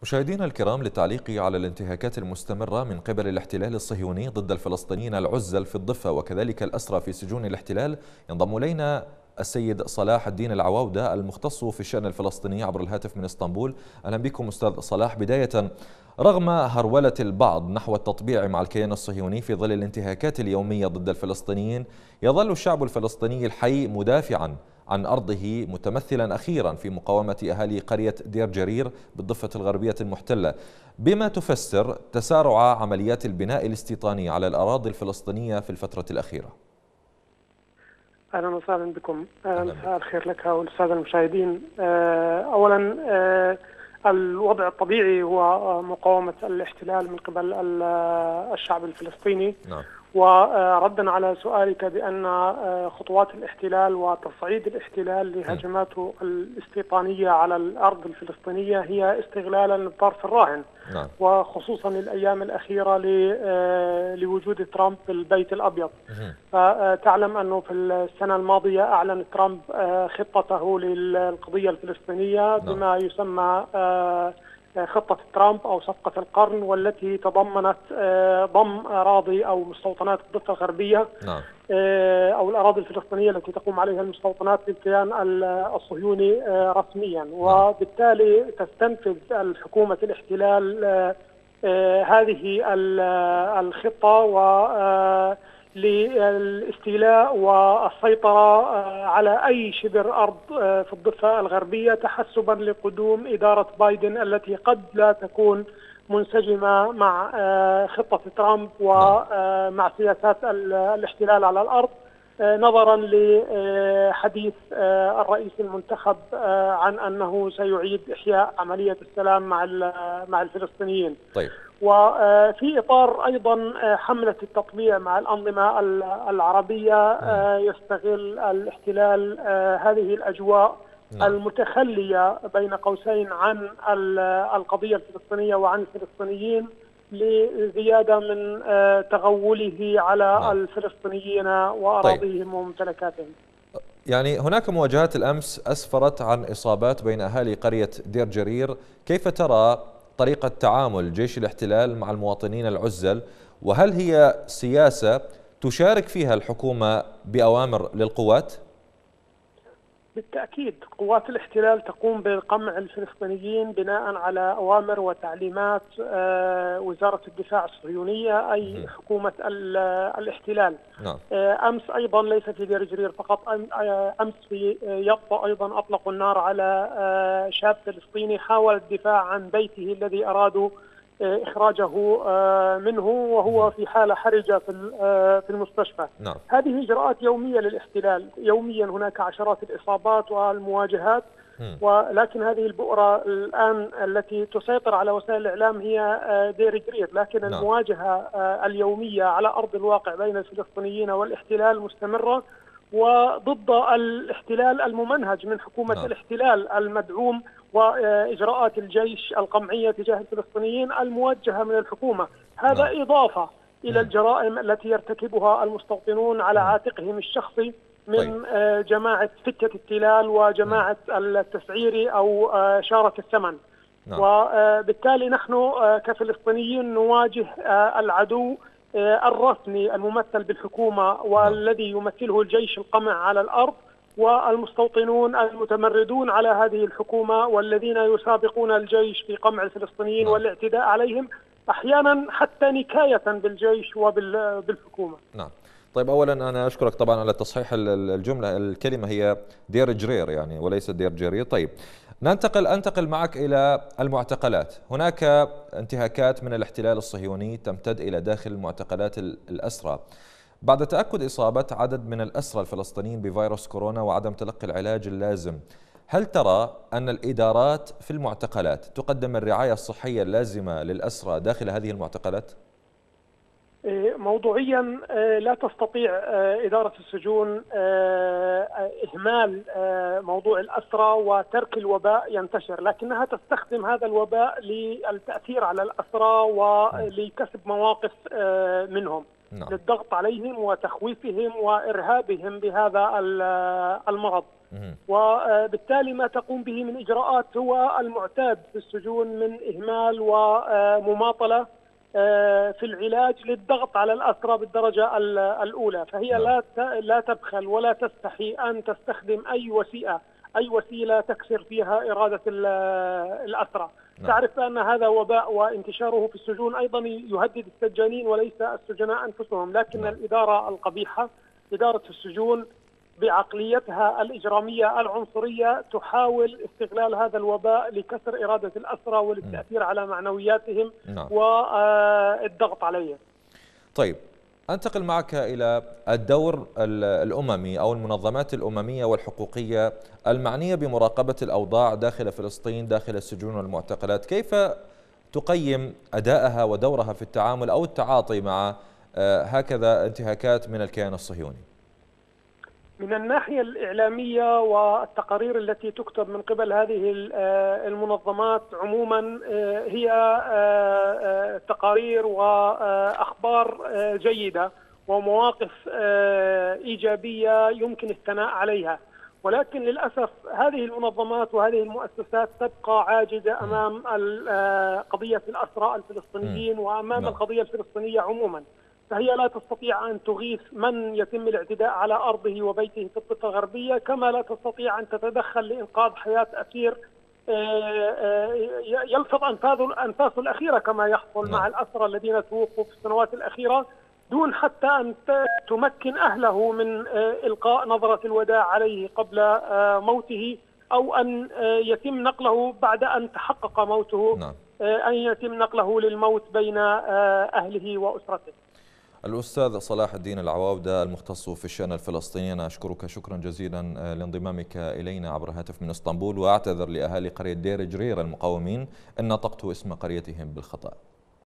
مشاهدينا الكرام، للتعليق على الانتهاكات المستمرة من قبل الاحتلال الصهيوني ضد الفلسطينيين العزل في الضفة وكذلك الأسرى في سجون الاحتلال، ينضم إلينا السيد صلاح الدين العواودة المختص في الشأن الفلسطيني عبر الهاتف من اسطنبول. أهلا بكم أستاذ صلاح. بداية، رغم هرولة البعض نحو التطبيع مع الكيان الصهيوني في ظل الانتهاكات اليومية ضد الفلسطينيين، يظل الشعب الفلسطيني الحي مدافعا عن أرضه، متمثلا أخيرا في مقاومة أهالي قرية دير جرير بالضفة الغربية المحتلة. بما تفسر تسارع عمليات البناء الاستيطاني على الأراضي الفلسطينية في الفترة الأخيرة؟ أهلا وسهلا بكم. مساء الخير لك والسادة المشاهدين. أولا، الوضع الطبيعي هو مقاومة الاحتلال من قبل الشعب الفلسطيني. نعم. وردا على سؤالك بأن خطوات الاحتلال وتصعيد الاحتلال لهجماته الاستيطانية على الأرض الفلسطينية هي استغلالا للطرف الراهن. نعم. وخصوصا الأيام الأخيرة لوجود ترامب في البيت الأبيض. فتعلم أنه في السنة الماضية أعلن ترامب خطته للقضية الفلسطينية بما يسمى خطة ترامب أو صفقة القرن، والتي تضمنت ضم أراضي أو مستوطنات الضفة الغربية أو الأراضي الفلسطينية التي تقوم عليها المستوطنات للكيان الصهيوني رسميا. وبالتالي تستنفذ الحكومة الاحتلال هذه الخطة للاستيلاء والسيطرة على أي شبر أرض في الضفة الغربية، تحسبا لقدوم إدارة بايدن التي قد لا تكون منسجمة مع خطة ترامب ومع سياسات الاحتلال على الأرض، نظرا لحديث الرئيس المنتخب عن أنه سيعيد إحياء عملية السلام مع الفلسطينيين. طيب. وفي إطار أيضا حملة التطبيع مع الأنظمة العربية، يستغل الاحتلال هذه الأجواء المتخلية بين قوسين عن القضية الفلسطينية وعن الفلسطينيين لزيادة من تغوله على الفلسطينيين وأراضيهم وممتلكاتهم. يعني هناك مواجهات الأمس أسفرت عن إصابات بين أهالي قرية دير جرير، كيف ترى طريقة تعامل جيش الاحتلال مع المواطنين العزل؟ وهل هي سياسة تشارك فيها الحكومة بأوامر للقوات؟ بالتأكيد قوات الاحتلال تقوم بقمع الفلسطينيين بناء على أوامر وتعليمات وزارة الدفاع الصهيونية، أي حكومة الاحتلال. نعم. أمس أيضا ليس في دير جرير فقط، أمس في يطا أيضا أطلقوا النار على شاب فلسطيني حاول الدفاع عن بيته الذي أرادوا إخراجه منه وهو في حالة حرجة في المستشفى. نعم. هذه إجراءات يومية للاحتلال، يوميا هناك عشرات الإصابات والمواجهات. ولكن هذه البؤرة الآن التي تسيطر على وسائل الإعلام هي دير جرير، لكن المواجهة اليومية على أرض الواقع بين الفلسطينيين والاحتلال مستمرة، وضد الاحتلال الممنهج من حكومة الاحتلال المدعوم وإجراءات الجيش القمعية تجاه الفلسطينيين الموجهة من الحكومة. هذا إضافة إلى الجرائم التي يرتكبها المستوطنون على عاتقهم الشخصي من جماعة فكة التلال وجماعة التسعير أو شارة الثمن. وبالتالي نحن كفلسطينيين نواجه العدو الرسمي الممثل بالحكومة والذي يمثله الجيش القمع على الأرض، والمستوطنون المتمردون على هذه الحكومة والذين يسابقون الجيش في قمع الفلسطينيين والاعتداء عليهم، أحيانا حتى نكاية بالجيش وبالحكومة. نعم. طيب، أولا أنا أشكرك طبعا على تصحيح الجملة، الكلمة هي دير جرير يعني وليس دير جرير. طيب، أنتقل معك إلى المعتقلات. هناك انتهاكات من الاحتلال الصهيوني تمتد إلى داخل المعتقلات الأسرى بعد تأكد إصابة عدد من الأسرى الفلسطينيين بفيروس كورونا وعدم تلقي العلاج اللازم. هل ترى أن الإدارات في المعتقلات تقدم الرعاية الصحية اللازمة للأسرى داخل هذه المعتقلات؟ موضوعيا لا تستطيع إدارة السجون إهمال موضوع الأسرى وترك الوباء ينتشر، لكنها تستخدم هذا الوباء للتأثير على الأسرى ولكسب مواقف منهم. نعم. للضغط عليهم وتخويفهم وإرهابهم بهذا المرض. وبالتالي ما تقوم به من إجراءات هو المعتاد في السجون من إهمال ومماطلة في العلاج للضغط على الأسرى بالدرجة الأولى. فهي لا تبخل ولا تستحي أن تستخدم أي وسيلة تكسر فيها إرادة الأسرى. تعرف أن هذا وباء، وانتشاره في السجون أيضا يهدد السجانين وليس السجناء أنفسهم، لكن الإدارة القبيحة، إدارة السجون بعقليتها الإجرامية العنصرية تحاول استغلال هذا الوباء لكسر إرادة الأسرى وللتأثير على معنوياتهم والضغط عليهم. طيب، أنتقل معك إلى الدور الأممي أو المنظمات الأممية والحقوقية المعنية بمراقبة الأوضاع داخل فلسطين، داخل السجون والمعتقلات. كيف تقيم أدائها ودورها في التعامل أو التعاطي مع هكذا انتهاكات من الكيان الصهيوني؟ من الناحية الإعلامية والتقارير التي تكتب من قبل هذه المنظمات عموما هي تقارير وأخبار جيدة ومواقف إيجابية يمكن الثناء عليها، ولكن للأسف هذه المنظمات وهذه المؤسسات تبقى عاجزة أمام قضية الأسرى الفلسطينيين وأمام القضية الفلسطينية عموما. فهي لا تستطيع أن تغيث من يتم الاعتداء على أرضه وبيته في الضفة الغربية، كما لا تستطيع أن تتدخل لإنقاذ حياة أسير يلفظ أنفاسه الأخيرة كما يحصل مع الأسرى الذين توفوا في السنوات الأخيرة، دون حتى أن تمكن أهله من إلقاء نظرة الوداع عليه قبل موته، أو أن يتم نقله بعد أن تحقق موته، أن يتم نقله للموت بين أهله وأسرته. الأستاذ صلاح الدين العواودة المختص في الشأن الفلسطيني، أنا أشكرك شكرا جزيلا لانضمامك إلينا عبر هاتف من اسطنبول، وأعتذر لأهالي قرية دير جرير المقاومين إن نطقت اسم قريتهم بالخطأ.